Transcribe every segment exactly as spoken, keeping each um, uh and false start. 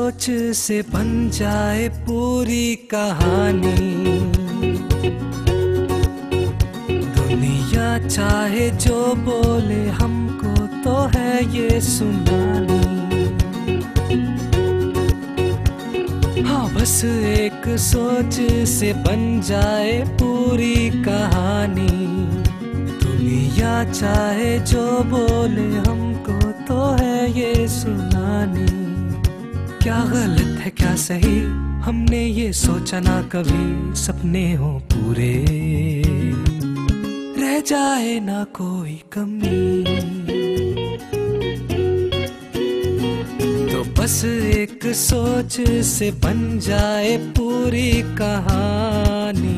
सोच से बन जाए पूरी कहानी। दुनिया चाहे जो बोले हमको तो है ये सुनानी। हाँ बस एक सोच से बन जाए पूरी कहानी। दुनिया चाहे जो बोले हमको तो है ये सुनानी। क्या गलत है क्या सही हमने ये सोचा ना कभी, सपने हो पूरे रह जाए ना कोई कमी। तो बस एक सोच से बन जाए पूरी कहानी।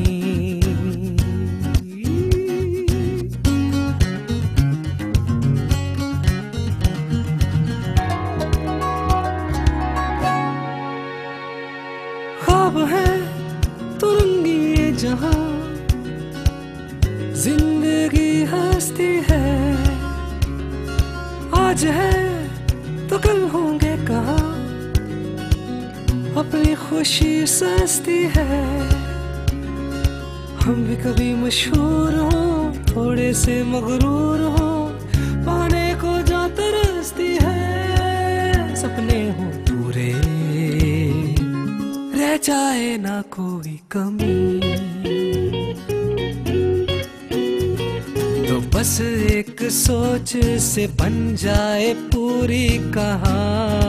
ख्वाब है तुरंगी ये जहां, जिंदगी हस्ती है। आज है तो कल होंगे कहाँ, अपनी खुशी सस्ती है। हम भी कभी मशहूर हो, थोड़े से मगरूर हो, पाने को जो तरसती है। सपने हो पूरे रह जाए ना कोई कमी। तो बस एक सोच से बन जाए पूरी कहानी।